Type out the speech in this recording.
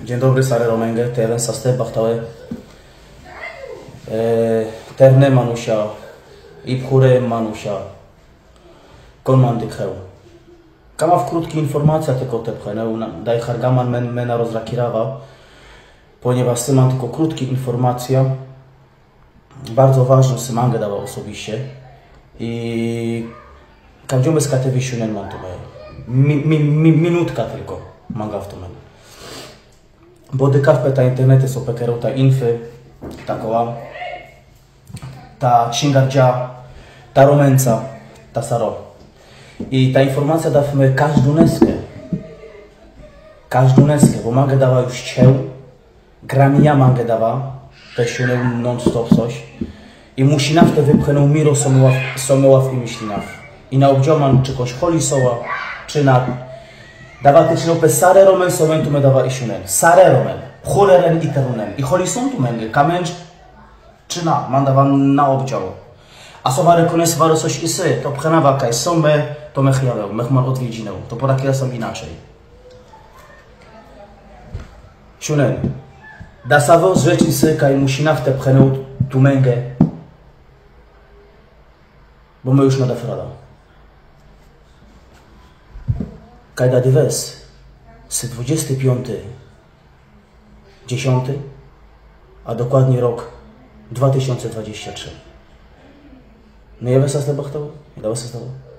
Dzień dobry, Sare Romenge, Teren Saste Bachtałe, Terne Manusia, Ibchure Manusia, Konmandyk Heł. Kama w krótki informacja tylko tepchenę, daj hargaman mena rozrakirawa, ponieważ Syman tylko krótki informacja, bardzo ważną Symangę dała osobiście i każdy z kategorii szunen man to minutka tylko manga w to men. Bo dekawpe ta internety są pekerą ta infy, ta koła, ta księgardzia, ta romenca, ta saro. I ta informacja dawmy każdą neskę, bo mangę dała już cieł, gramia mangę dała, też się non-stop coś. I musi naftę wypchnął miro somoław i myślinaw. I na obdzioman czy koś holi soła, czy na dawa ty czynopę sare romen somen tu me dawa i siunen. Sare romen, choleren i terunen. I holi są tu męgy, kamęcz czy na, man dawa na obdział. A sowa rekones waro coś isy, to pchenawa kaj sombe, to mech jaweł, mech man odwiedzinę. To porakie ja sam inaczej. Siunen. Da sawo z rzeczy isy, kaj musi naftę pchenął tu męgę. Bo my już na dafrada. Kajda dywes z 25.10, a dokładnie rok 2023. No ja was z tego chciał? Ja was z tego?